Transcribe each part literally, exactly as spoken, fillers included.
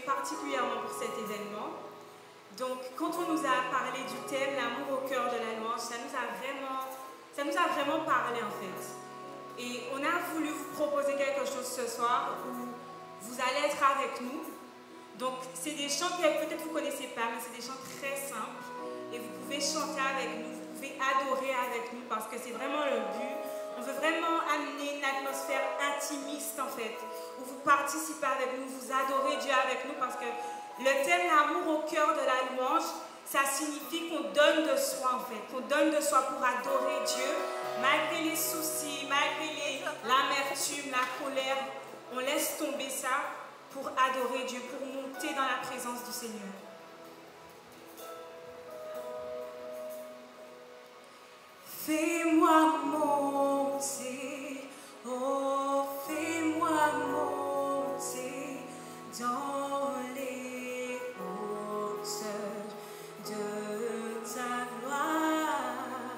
particulièrement pour cet événement. Donc, quand on nous a parlé du thème, l'amour au cœur de la louange, ça nous a vraiment, ça nous a vraiment parlé en fait. Et on a voulu vous proposer quelque chose ce soir où vous allez être avec nous. Donc, c'est des chants que peut-être vous ne connaissez pas, mais c'est des chants très simples. Et vous pouvez chanter avec nous, vous pouvez adorer avec nous parce que c'est vraiment le but. On veut vraiment amener une atmosphère intimiste en fait, où vous participez avec nous, vous adorez Dieu avec nous parce que le thème l'amour au cœur de la louange, ça signifie qu'on donne de soi en fait, qu'on donne de soi pour adorer Dieu, malgré les soucis, malgré l'amertume, la colère, on laisse tomber ça pour adorer Dieu, pour monter dans la présence du Seigneur. Fais-moi monter, oh fais-moi monter dans les hauteurs de ta gloire.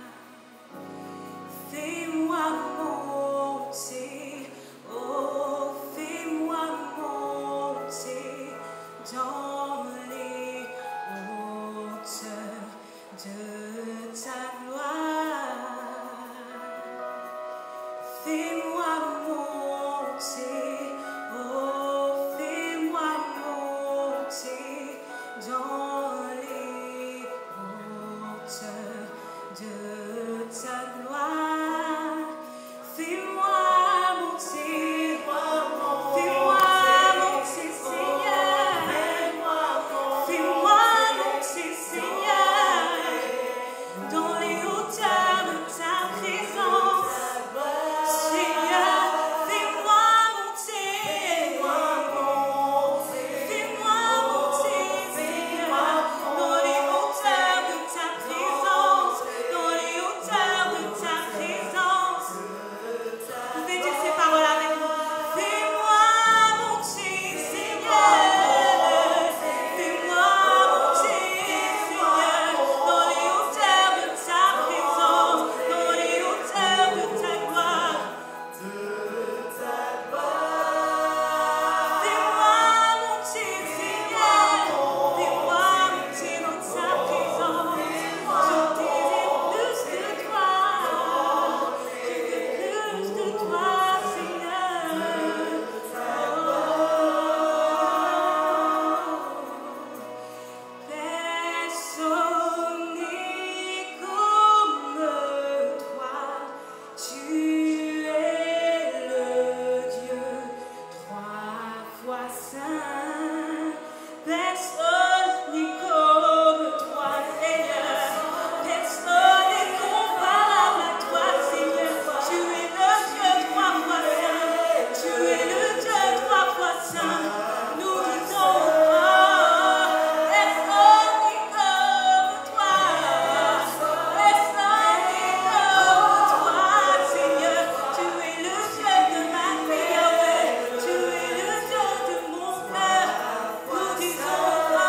Fais-moi monter, oh fais-moi monter dans les hauteurs de ta gloire. Fais-moi monter, oh fais-moi monter dans les hauteurs de ta gloire. Fais-moi monter, fais-moi monter, Seigneur. Fais-moi monter, Seigneur, dans les hauteurs de ta présence. Oh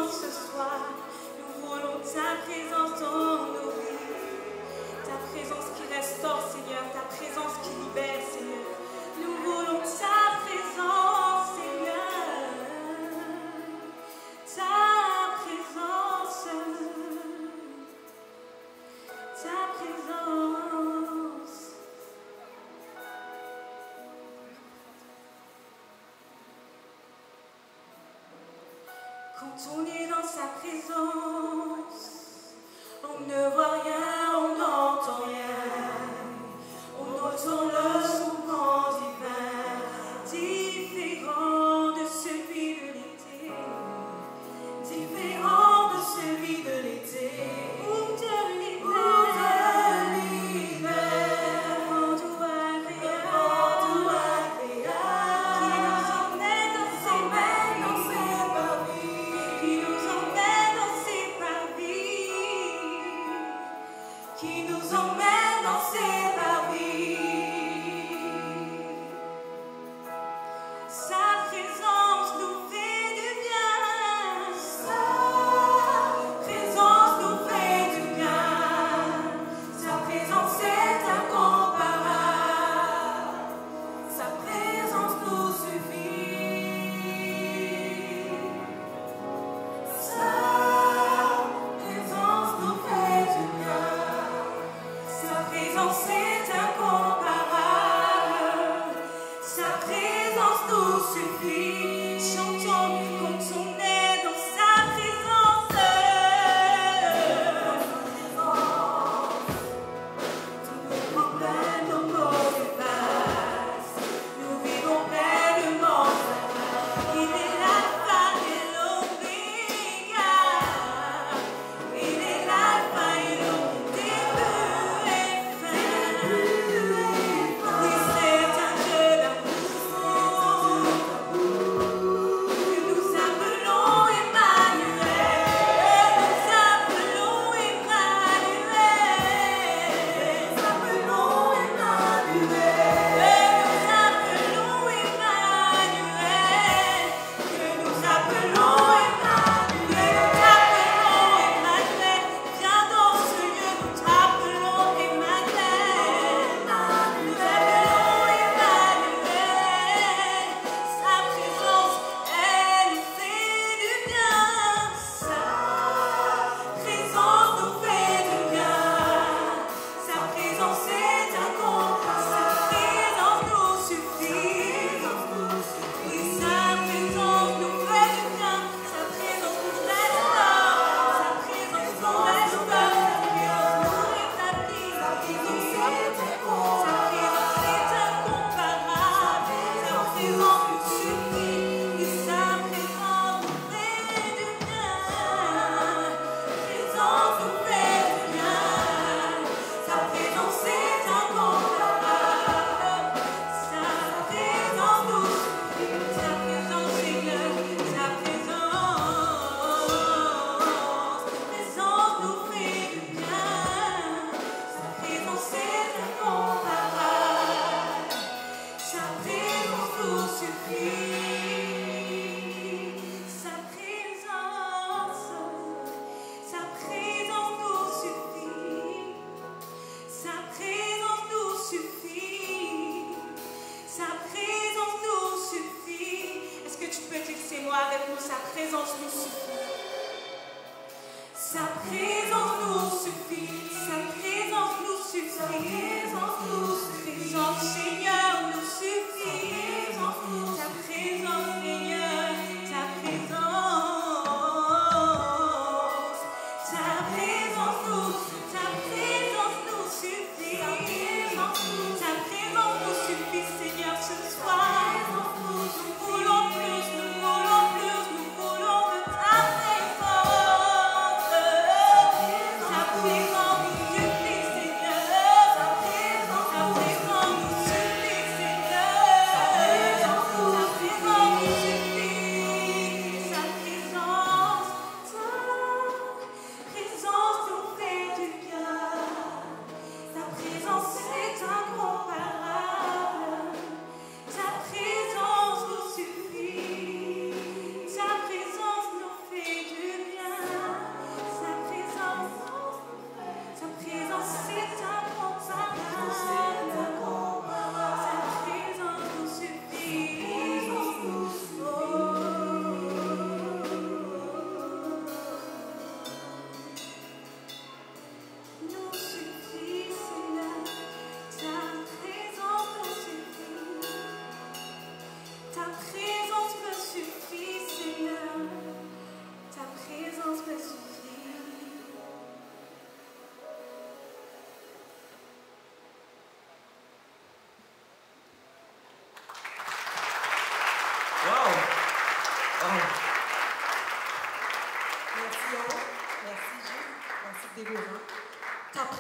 présence ce soir. Nous voulons ta présence dans nos vies. Ta présence qui restaure, Seigneur. Ta présence qui libère, Seigneur. Nous voulons ta présence, Seigneur. Ta présence. Ta présence. Quand on est dans sa présence, on ne voit rien, on n'entend rien. On entend le son grand divin, différent de celui de l'été, différent de celui de l'été. Ou de l'hiver, vent doux agréable, qui nous emmène dans ses mains, dans ses parvis, qui nous emmène dans ses parvis, qui nous emmène dans ses parvis. Sa présence nous fait du bien. Sa présence nous fait du bien. Sa présence est incomparable. Sa présence nous suffit. Sa présence nous fait du bien. Sa présence est incomparable. Sa présence nous suffit. Chantons quand on est dans sa présence. Tous nos problèmes, nos maux effacent. Nous vivons pleinement sa grâce. Il est l'alpha et l'oméga. Il est l'alpha et l'oméga, début et fin. Oui, c'est un Dieu d'amour que nous appelons Emmanuel. Nous appelons Emmanuel. Nous appelons Emmanuel. Nous appelons Emmanuel. Que nous appelons Emmanuel. Nous t'appelons Emmanuel. Viens dans ce lieu, nous t'appelons Emmanuel. Nous appelons Emmanuel. Sa présence, elle nous fait du bien. Sa présence nous fait du bien. Sa présence est incomparable. Sa présence nous suffit. Oui, sa présence nous fait du bien. Sa présence nous restaure. Sa présence nous restaure. Sa présence nous rétablit. Sa présence est incomparable. Sa présence nous suffit. Oui, sa présence nous fait du bien. Sa présence nous fait du bien. Sa présence est incomparable. Sa présence nous suffit. Sa présence, Seigneur, sa présence. Sa présence nous fait du bien. Sa présence est incomparable. Sa présence nous suffit. Sa présence. Sa présence nous suffit. Sa présence nous suffit. Sa présence nous suffit. Est-ce que tu peux dire c'est moi avec nous? Sa présence nous suffit. Sa présence nous suffit. Sa présence nous suffit. Sa présence nous suffit. Présence, Seigneur, nous suffit. Ta présence, Seigneur, ta présence. Ta présence nous, ta présence nous suffit. Ta présence nous suffit, Seigneur, ce soir. Nous voulons plus, nous voulons plus, nous voulons de ta présence. Ta présence nous suffit, Seigneur. Ta présence nous suffit, Seigneur. Ta présence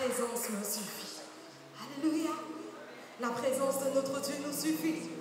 présence me suffit. Alléluia. La présence de notre Dieu nous suffit.